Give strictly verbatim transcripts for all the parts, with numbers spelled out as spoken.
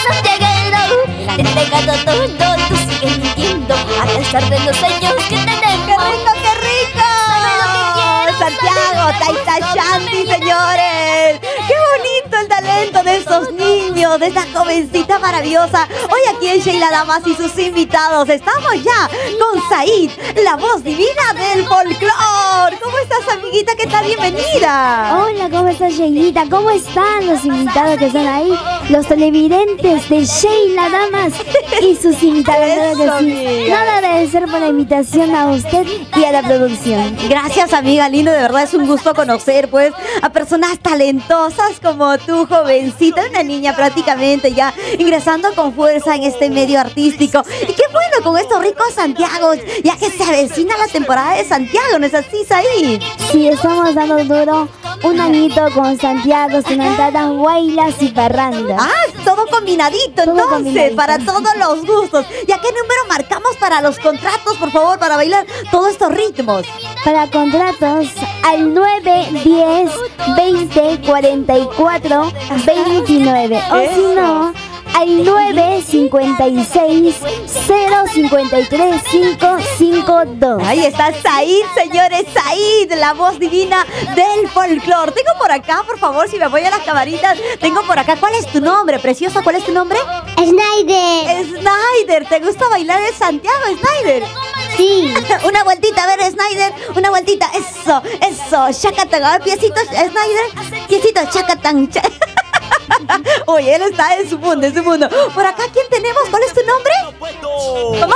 Santiaguero, te entregando todo, tú sigues mintiendo a pesar de los años que tenemos. ¡Qué rico, qué rico! ¿Sabes lo que quiero? Santiago, Taita Shanti, señores. ¡Qué bonito el talento de estos niños, de esta jovencita maravillosa! Hoy aquí en Sheila Damas y sus invitados estamos ya con Said, la voz divina del folclore. ¿Cómo estás, amiguita? ¿Qué tal? Bienvenida. Hola, ¿cómo estás, Sheilita? ¿Cómo están los invitados que están ahí? Los televidentes de Sheila Damas y sus invitados. Eso, que sí. Nada, agradecer por la invitación a usted y a la producción. Gracias, amiga, lindo, de verdad es un gusto conocer pues a personas talentosas como tú, jovencita, una niña prácticamente ya ingresando con fuerza en este medio artístico. Y qué bueno con estos ricos Santiagos, ya que se avecina la temporada de Santiago, ¿no es así, Said? Sí, estamos dando duro un añito con Santiago, Sinantadas, Guaylas y Parranda. Ah, todo combinadito, Todo entonces, combinadito. para todos los gustos. ¿Y a qué número marcamos para los contratos, por favor, para bailar todos estos ritmos? Para contratos al nueve, diez, veinte, cuarenta y cuatro, veintinueve. O si no, al nueve, cincuenta y seis, cero, cincuenta y tres, cinco, cinco dos. Ahí está Said, señores, Said, la voz divina del folclore. Tengo por acá, por favor, si me apoyan las camaritas, tengo por acá, ¿cuál es tu nombre, preciosa? ¿Cuál es tu nombre? Snyder. Snyder, ¿te gusta bailar en Santiago, Snyder? Sí. Una vueltita, a ver, Snyder, una vueltita, eso, eso, chacatán, a ver, piecitos, Snyder, piecitos, chacatán, cha- Oye, él está en su mundo, en su mundo. Por acá, ¿quién tenemos? ¿Cuál es tu nombre? ¿Cómo?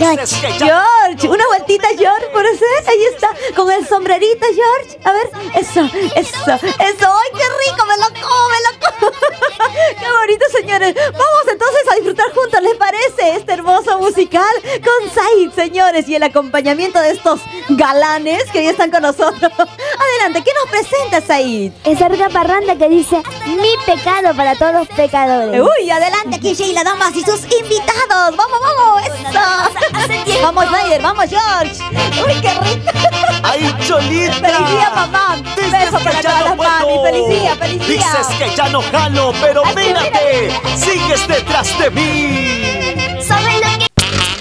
George, una vueltita, George, por eso, ahí está, con el sombrerito, George. A ver, eso, eso, eso. ¡Ay, qué rico! ¡Me lo como, me lo como! ¡Qué bonito, señores! Vamos entonces a disfrutar juntos, ¿les parece? Este hermoso musical con Said, señores, y el acompañamiento de estos galanes que hoy están con nosotros. Adelante, ¿qué nos presenta, Said? Esa rica parranda que dice mi pecado para todos los pecadores. Uy, adelante aquí Sheila Damas y sus invitados. ¡Vamos, vamos! ¡Eso! ¡Vamos, Snyder! ¡Vamos, George! ¡Uy, qué rico! ¡Ay, Cholita! ¡Feliz día, mamá! Dices ¡Beso que para ya todas no las puedo. mami! ¡Feliz día, feliz día! Dices que ya no jalo, pero Ay, mírate, sigues detrás de mí. ¿Sabes lo que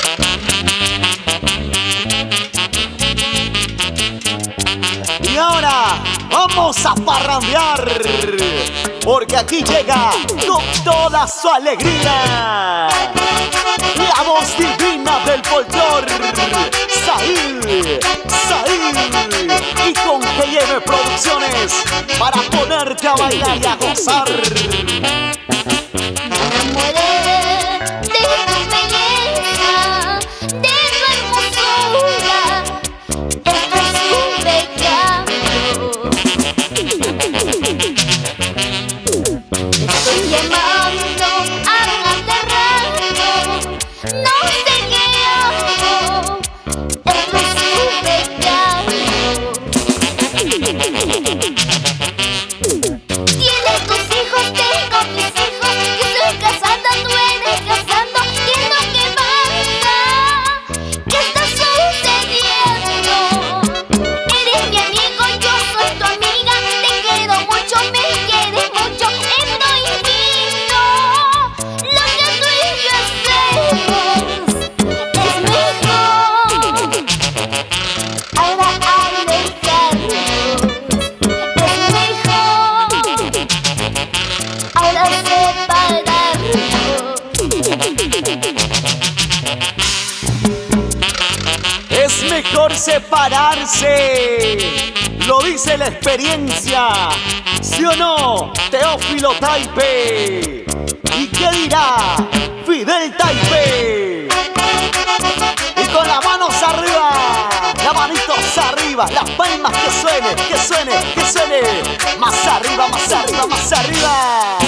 Y ahora vamos a parrandear, porque aquí llega con toda su alegría la voz divina del folclore, Said, Said, y con G y M Producciones para ponerte a bailar y a gozar. enamoré de tu belleza, de tu hermosura? Esto es un pecado. Te estoy llamando a cada rato, no sé qué hago. Esto es un pecado. Tienes tus hijos, tengo mis hijos. Yo estoy casada, tú eres casando. ¿Qué es lo que pasa? ¿Qué está sucediendo? Eres mi amigo, yo soy tu amiga. Te quiero mucho, me quieres mucho. Es prohibido lo que tú y yo hacemos. Es mejor ahora alejarnos. Es mejor ahora separarnos. Es mejor separarse, lo dice la experiencia, ¿sí o no, Teófilo Taipe? ¿Y qué dirá Fidel Taipe? Y con las manos arriba, las manitos arriba, las palmas que suene, que suene, que suene, más arriba, más arriba, más arriba.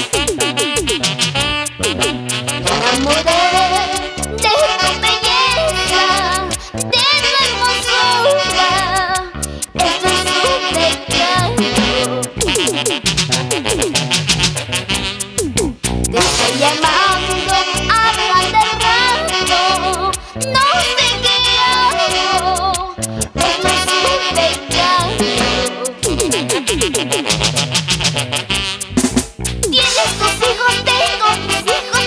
Enamoré de tu belleza, de tu hermosura. Esto es un pecado. Te estoy llamando a cada rato, no sé qué hago. Esto es un pecado. Tienes tus hijos, tengo mis hijos.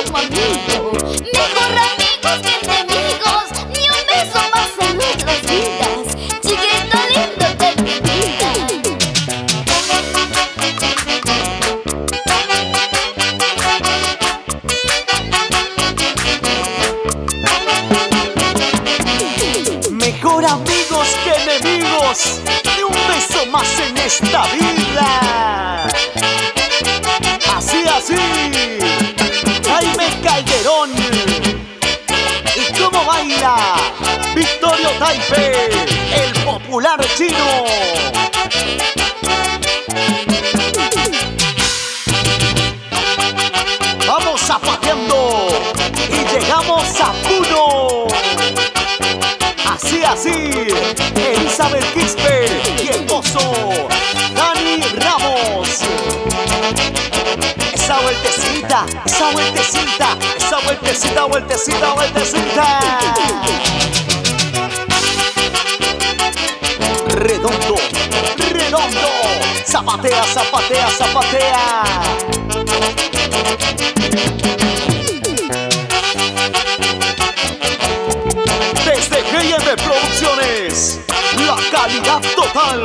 como amigo. Mejor amigos que enemigos, ni un beso más en nuestras vidas. Chiquito lindo de mi vida. Mejor amigos que enemigos, ni un beso más en esta vida. Así, así, Jaime Calderón. ¿Y cómo baila Victorio Taipe, el popular chino? Vamos zapateando y llegamos a Puno. Así, así, Elizabeth Quispe y el mozo Dani Ramos. Esa vueltecita, esa vueltecita, esa vueltecita, vueltecita, vueltecita. Redondo, redondo. Zapatea, zapatea, zapatea. Desde G M Producciones, la calidad total.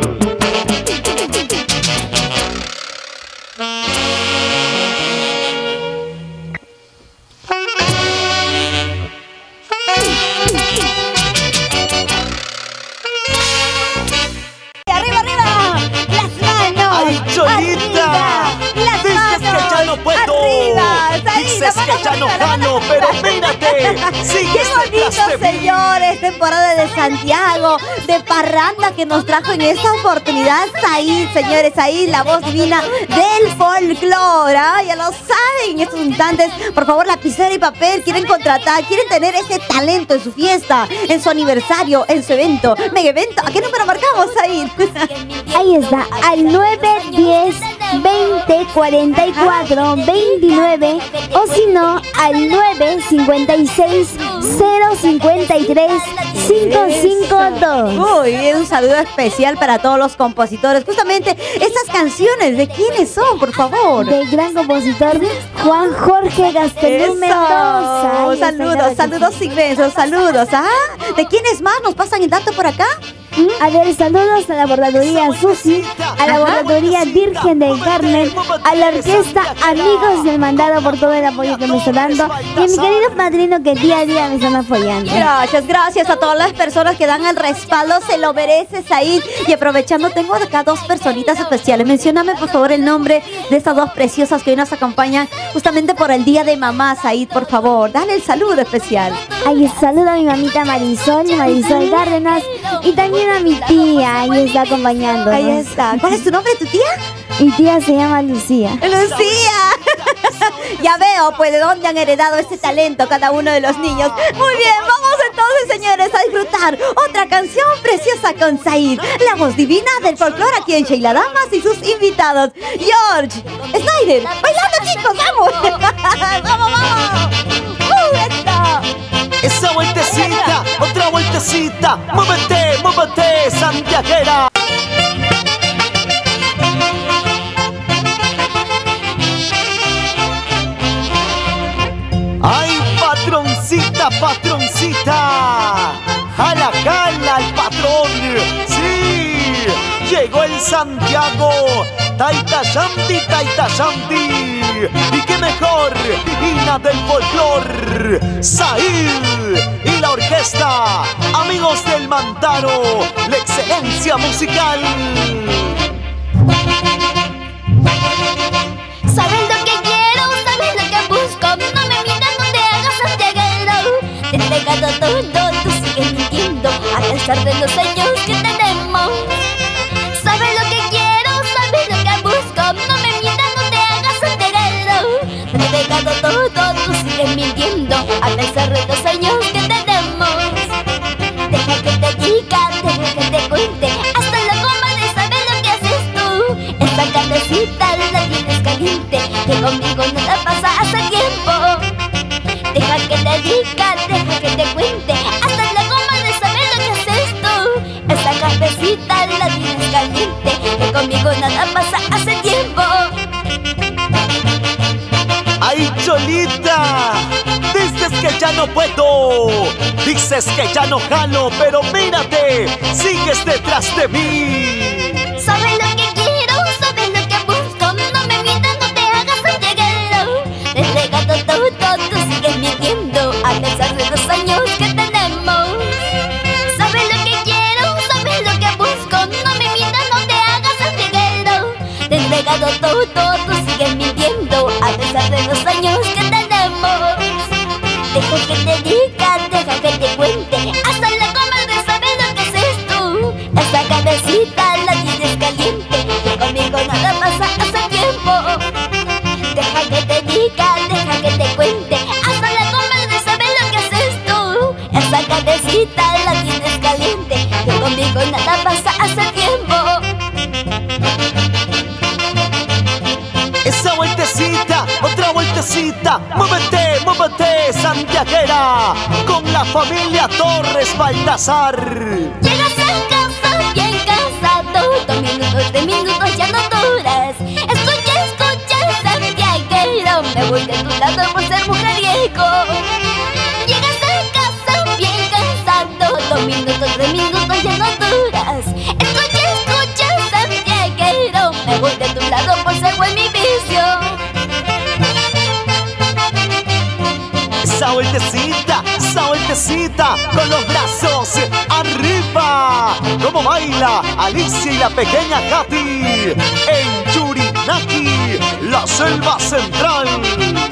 ¡Arriba, arriba! ¡Las manos! ¡Ay, Cholita! ¡Arriba! ¡Las Dices manos! que ya no puedo. ¡Arriba! Ahí, Dices las manos que ya no arriba, las gano, manos pero arriba. mírate. ¡Qué Sigues detrás bonito, de mí. señores! Temporada de Santiago, de parranda que nos trajo en esta oportunidad Said, señores, Said, la voz divina del folclore. ¿Ah? Ya lo saben, en estos instantes, por favor, lapicera y papel, quieren contratar, quieren tener ese talento en su fiesta, en su aniversario, en su evento, mega evento. ¿A qué número marcamos, Said? Ahí está, al nueve diez veinte cuarenta y cuatro veintinueve o si no, al nueve cincuenta y seis cero cincuenta y tres cinco cinco dos. Uy, un saludo especial para todos los compositores. Justamente, estas canciones, ¿de quiénes son, por favor? Del gran compositor Juan Jorge Gastelum Mendoza. Ahí está, Saludos, claro que saludos sí. inmensos, saludos. ¿Ah? ¿De quiénes más nos pasan el dato por acá? A ver, saludos a la bordaduría Susi, a la bordaduría Virgen del Carmen, a la orquesta Amigos del Mandado por todo el apoyo que me está dando y a mi querido padrino que día a día me están apoyando. Gracias, gracias a todas las personas que dan el respaldo, se lo mereces ahí. Y aprovechando, tengo acá dos personitas especiales. Mencióname por favor el nombre de estas dos preciosas que hoy nos acompañan justamente por el Día de Mamá, Said, por favor. Dale el saludo especial. Ahí saludo a mi mamita Marisol, Marisol Cárdenas y también a mi tía, ahí está acompañándonos. Ahí está. ¿Cuál es tu nombre, tu tía? Mi tía se llama Lucía. ¡Lucía! Ya veo, pues, de dónde han heredado este talento cada uno de los niños. Muy bien, vamos entonces, señores, a disfrutar otra canción preciosa con Said, la voz divina del folclore aquí en Sheila Damas y sus invitados. George, Snyder, bailando, chicos, vamos. ¡Vamos, vamos! ¡Uh, esto! Esa vueltecita, otra vueltecita. Muévete, muévete, santiaguera. Ay, patroncita, patroncita. Jala, jala al patrón. Sí, llegó el Santiago. Taita Shanti, Taita Shanti. Y qué mejor, divina del folclor, Said y la orquesta, Amigos del Mantaro, la excelencia musical. Sabes lo que quiero, sabes lo que busco. No me miras, no te hagas santiaguero. Te he entregado todo, tú sigues mintiendo a pesar de los años que tenemos. Sabes lo que quiero, sabes lo que busco. No me miras, no te hagas santiaguero. Te he entregado todo, tú sigues mintiendo a pesar de los años que tenemos. Deja que te diga, deja que te cuente, hasta la goma de saber lo que haces tú. Esta cabecita la tienes caliente, que conmigo nada pasa hace tiempo. Deja que te diga, deja que te cuente, hasta la goma de saber lo que haces tú. Esta cabecita la tienes caliente, que conmigo nada pasa hace tiempo. Ay, Cholita, dices que ya no puedo, dices que ya no jalo, pero mírate, sigues detrás de mí. Sabes lo que quiero, sabes lo que busco. No me mientas, no te hagas santiaguero. Desde gato todo, tú sigues mintiendo a pesar de los años que tenemos. Sabes lo que quiero, sabes lo que busco. No me mientas, no te hagas santiaguero. Desde gato todo, tú sigues mintiendo a pesar de los años que tenemos. Deja que te diga, deja que te cuente. Hasta la comadre sabe lo que haces tú. Esa cabecita la tienes caliente, que conmigo nada pasa hace tiempo. Deja que te diga, deja que te cuente. Hasta la comadre sabe lo que haces tú. Esa cabecita la tienes caliente, que conmigo nada pasa hace tiempo. Esa vueltecita, otra vueltecita, muévete, muévete, santiaguera, con la familia Torres Baltasar. Llegas a casa bien cansado, dos minutos, tres minutos ya no duras. Escucha, escucha, santiaguero, me voy de tu lado por ser mujeriego. Llegas a casa bien cansado, dos minutos, tres minutos ya no duras. Escucha, escucha, santiaguero, me voy de tu lado por ser buen mi vicio. Esa vueltecita, esa vueltecita, con los brazos arriba, como baila Alicia y la pequeña Katy en Churinaki, la selva central.